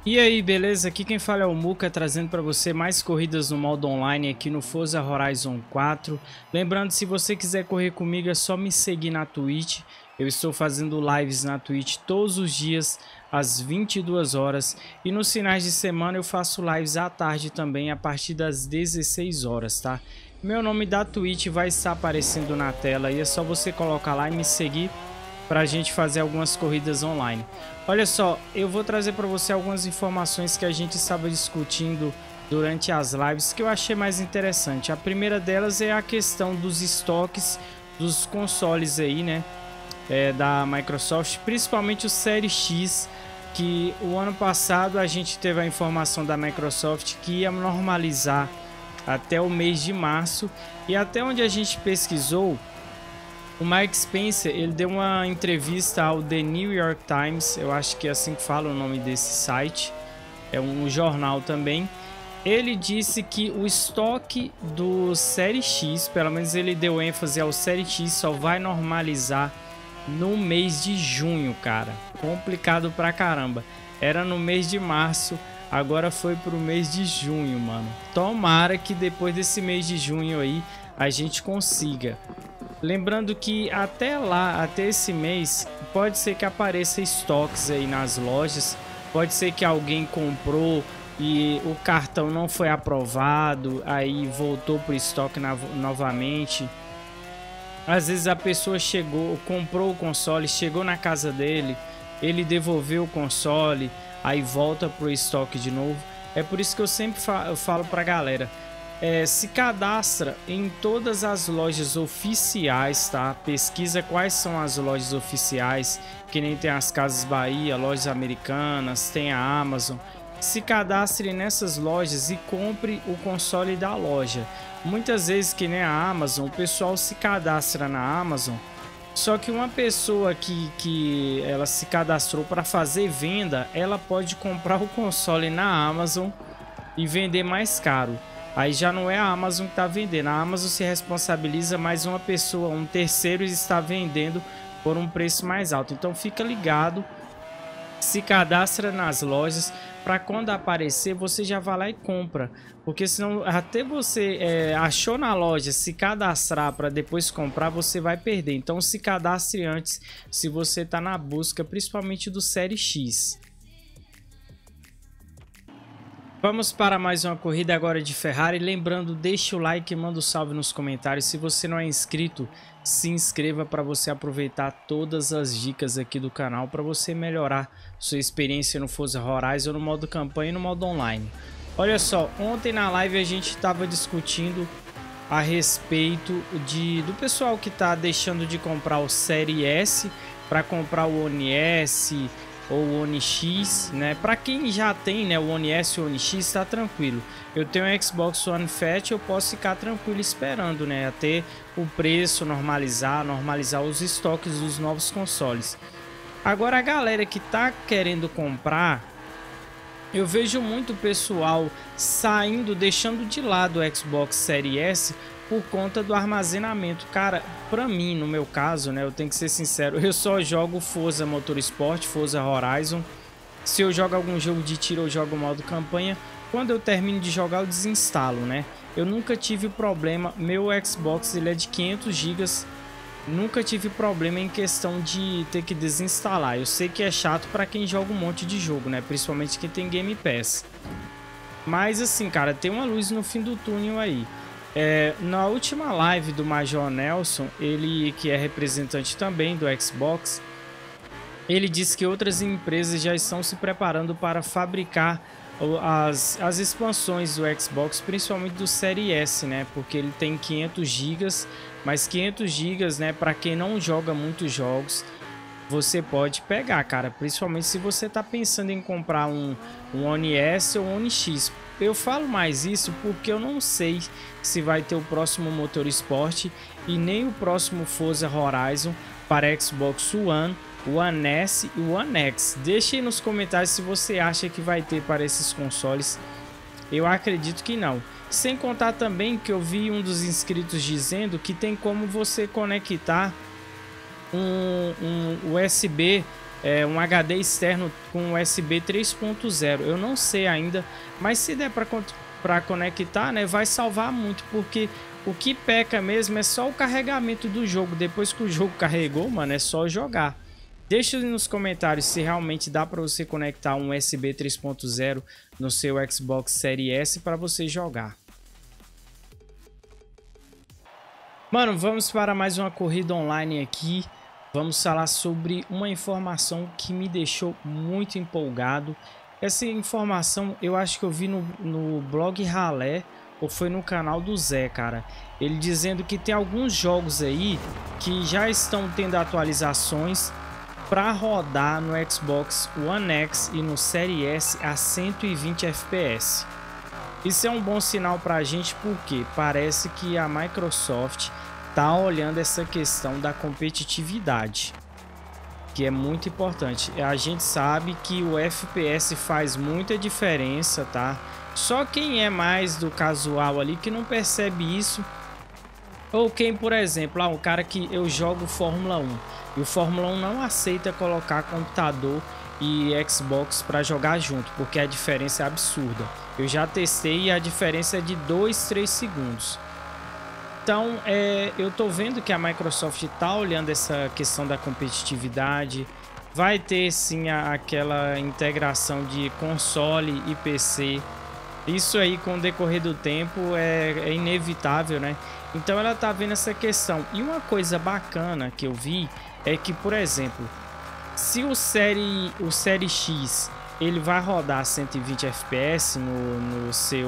E aí, beleza? Aqui quem fala é o Muca, trazendo para você mais corridas no modo online aqui no Forza Horizon 4. Lembrando, se você quiser correr comigo é só me seguir na Twitch. Eu estou fazendo lives na Twitch todos os dias às 22 horas e nos finais de semana eu faço lives à tarde também a partir das 16 horas, tá? Meu nome da Twitch vai estar aparecendo na tela e é só você colocar lá e me seguir para a gente fazer algumas corridas online. Olha só, eu vou trazer para você algumas informações que a gente estava discutindo durante as lives que eu achei mais interessante. A primeira delas é a questão dos estoques dos consoles aí, né, da Microsoft, principalmente o Série X, que o ano passado a gente teve a informação da Microsoft que ia normalizar até o mês de março, e até onde a gente pesquisou, o Mike Spencer, ele deu uma entrevista ao The New York Times, eu acho que é assim que fala o nome desse site, é um jornal também. Ele disse que o estoque do Série X, pelo menos ele deu ênfase ao Série X, só vai normalizar no mês de junho, cara. Complicado pra caramba. Era no mês de março, agora foi pro mês de junho, mano. Tomara que depois desse mês de junho aí a gente consiga. Lembrando que até lá, até esse mês, pode ser que apareça estoques aí nas lojas. Pode ser que alguém comprou e o cartão não foi aprovado, aí voltou pro estoque novamente. Às vezes a pessoa chegou, comprou o console, chegou na casa dele, ele devolveu o console, aí volta pro estoque de novo. É por isso que eu sempre falo pra galera, se cadastra em todas as lojas oficiais, tá? Pesquisa quais são as lojas oficiais, que nem tem as Casas Bahia, lojas americanas, tem a Amazon. Se cadastre nessas lojas e compre o console da loja. Muitas vezes, que nem a Amazon, o pessoal se cadastra na Amazon, só que uma pessoa que ela se cadastrou para fazer venda, ela pode comprar o console na Amazon e vender mais caro. Aí já não é a Amazon que está vendendo, a Amazon se responsabiliza, mas uma pessoa, um terceiro, está vendendo por um preço mais alto. Então fica ligado, se cadastra nas lojas para quando aparecer você já vai lá e compra, porque senão até você achou na loja, se cadastrar para depois comprar, você vai perder. Então se cadastre antes, se você está na busca principalmente do Série X. Vamos para mais uma corrida agora de Ferrari. Lembrando, deixa o like e manda um salve nos comentários. Se você não é inscrito, se inscreva para você aproveitar todas as dicas aqui do canal, para você melhorar sua experiência no Forza Horizon, no modo campanha e no modo online. Olha só, ontem na live a gente estava discutindo a respeito do pessoal que está deixando de comprar o Série S para comprar o One S ou o One X, né? Para quem já tem, né, o One S e o One X, tá tranquilo. Eu tenho o Xbox One Fat, eu posso ficar tranquilo esperando, né, até o preço normalizar os estoques dos novos consoles. Agora a galera que tá querendo comprar, eu vejo muito pessoal saindo, deixando de lado o Xbox Series S por conta do armazenamento. Cara, pra mim, no meu caso, né, eu tenho que ser sincero, eu só jogo Forza Motorsport, Forza Horizon. Se eu jogo algum jogo de tiro, eu jogo modo campanha. Quando eu termino de jogar, eu desinstalo, né? Eu nunca tive problema, meu Xbox ele é de 500 GB, nunca tive problema em questão de ter que desinstalar. Eu sei que é chato pra quem joga um monte de jogo, né? Principalmente quem tem Game Pass. Mas assim, cara, tem uma luz no fim do túnel aí. Na última live do Major Nelson, ele que é representante também do Xbox, ele disse que outras empresas já estão se preparando para fabricar as expansões do Xbox, principalmente do Série S, né? Porque ele tem 500 GB, mas 500 GB, né? Para quem não joga muitos jogos, você pode pegar, cara. Principalmente se você tá pensando em comprar um One S ou um One X. Eu falo mais isso porque eu não sei se vai ter o próximo Motorsport e nem o próximo Forza Horizon para Xbox One, One S e One X. Deixe aí nos comentários se você acha que vai ter para esses consoles. Eu acredito que não. Sem contar também que eu vi um dos inscritos dizendo que tem como você conectar um USB um HD externo com USB 3.0. Eu não sei ainda, mas se der para conectar, né, vai salvar muito, porque o que peca mesmo é só o carregamento do jogo. Depois que o jogo carregou, mano, é só jogar. Deixa nos comentários se realmente dá para você conectar um USB 3.0 no seu Xbox Series S para você jogar. Mano, vamos para mais uma corrida online aqui. Vamos falar sobre uma informação que me deixou muito empolgado. Essa informação eu acho que eu vi no blog Ralé, ou foi no canal do Zé, cara. Ele dizendo que tem alguns jogos aí que já estão tendo atualizações para rodar no Xbox One X e no Series S a 120 FPS. Isso é um bom sinal para a gente, porque parece que a Microsoft tá olhando essa questão da competitividade, que é muito importante. A gente sabe que o FPS faz muita diferença, tá? Só quem é mais do casual ali que não percebe isso, ou quem, por exemplo, um cara que eu jogo Fórmula 1 e o Fórmula 1 não aceita colocar computador e Xbox para jogar junto, porque a diferença é absurda. Eu já testei e a diferença é de 2-3 segundos. Então, eu tô vendo que a Microsoft tá olhando essa questão da competitividade. Vai ter sim aquela integração de console e PC. Isso aí, com o decorrer do tempo, é inevitável, né? Então ela tá vendo essa questão. E uma coisa bacana que eu vi é que, por exemplo, se o Série X ele vai rodar 120 FPS no seu,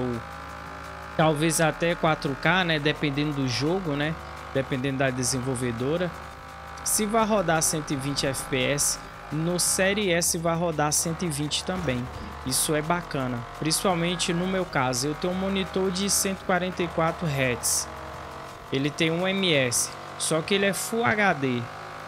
talvez até 4K, né? Dependendo do jogo, né? Dependendo da desenvolvedora. Se vai rodar 120 FPS, no Série S vai rodar 120 também. Isso é bacana, principalmente no meu caso. Eu tenho um monitor de 144 Hz. Ele tem um ms, só que ele é Full HD.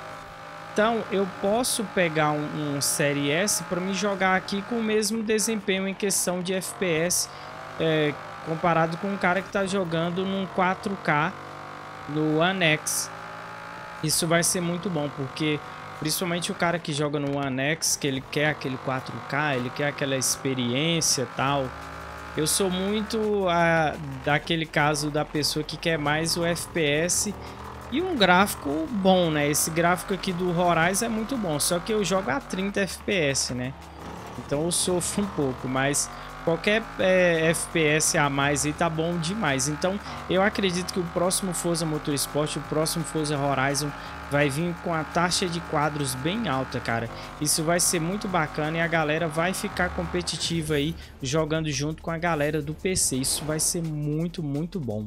Então eu posso pegar um Série S para me jogar aqui com o mesmo desempenho em questão de FPS, comparado com um cara que está jogando num 4K no One X. Isso vai ser muito bom, porque principalmente o cara que joga no One X, que ele quer aquele 4K, ele quer aquela experiência e tal. Eu sou muito daquele caso da pessoa que quer mais o FPS e um gráfico bom, né? Esse gráfico aqui do Horizon é muito bom, só que eu jogo a 30 FPS, né? Então eu sofro um pouco, mas qualquer FPS a mais aí tá bom demais. Então eu acredito que o próximo Forza Motorsport, o próximo Forza Horizon vai vir com a taxa de quadros bem alta, cara. Isso vai ser muito bacana e a galera vai ficar competitiva aí, jogando junto com a galera do PC. Isso vai ser muito, muito bom.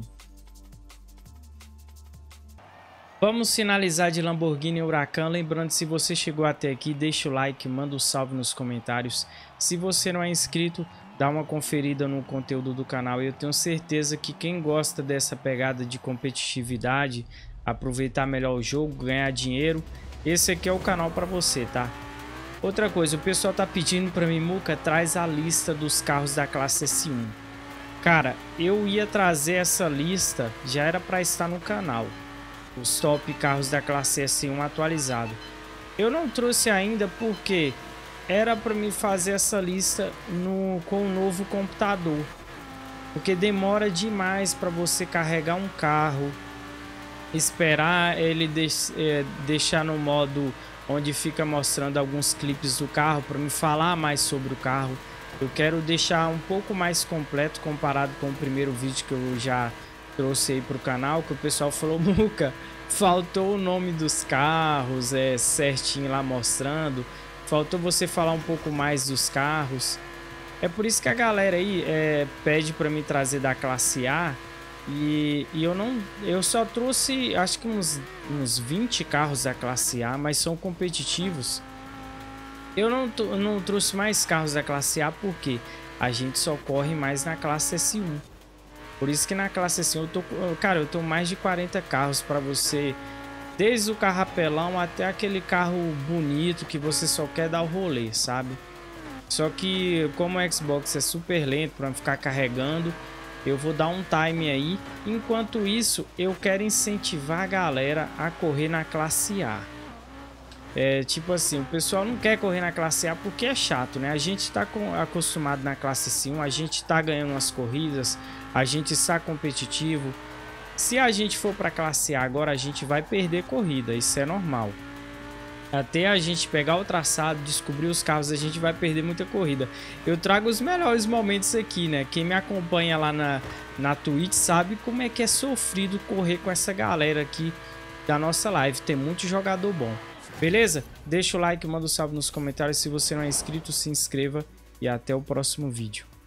Vamos finalizar de Lamborghini Huracan. Lembrando, se você chegou até aqui, deixa o like, manda um salve nos comentários. Se você não é inscrito, dá uma conferida no conteúdo do canal. Eu tenho certeza que quem gosta dessa pegada de competitividade, aproveitar melhor o jogo, ganhar dinheiro, esse aqui é o canal para você, tá? Outra coisa, o pessoal tá pedindo para mim, Muca, traz a lista dos carros da classe S1. Cara, eu ia trazer essa lista, já era para estar no canal. Os top carros da classe S1 atualizado. Eu não trouxe ainda porque era para me fazer essa lista com o novo computador. Porque demora demais para você carregar um carro, esperar ele deixar no modo onde fica mostrando alguns clipes do carro para me falar mais sobre o carro. Eu quero deixar um pouco mais completo comparado com o primeiro vídeo que eu já trouxe aí para o canal, que o pessoal falou, Muca, faltou o nome dos carros certinho lá mostrando, faltou você falar um pouco mais dos carros. É por isso que a galera aí pede para mim trazer da classe A. E eu só trouxe acho que uns 20 carros da classe A, mas são competitivos. Eu não trouxe mais carros da classe A porque a gente só corre mais na classe S1. Por isso que na classe S1 eu tô mais de 40 carros para você, desde o carro apelão até aquele carro bonito que você só quer dar o rolê, sabe? Só que como o Xbox é super lento para ficar carregando, eu vou dar um time aí. Enquanto isso, eu quero incentivar a galera a correr na classe A. Tipo assim, o pessoal não quer correr na classe A porque é chato, né? A gente tá acostumado na classe C1, a gente tá ganhando umas corridas, a gente está competitivo. Se a gente for para classe A agora, a gente vai perder corrida, isso é normal. Até a gente pegar o traçado, descobrir os carros, a gente vai perder muita corrida. Eu trago os melhores momentos aqui, né? Quem me acompanha lá na Twitch sabe como é que é sofrido correr com essa galera aqui da nossa live. Tem muito jogador bom. Beleza? Deixa o like, manda um salve nos comentários. Se você não é inscrito, se inscreva e até o próximo vídeo.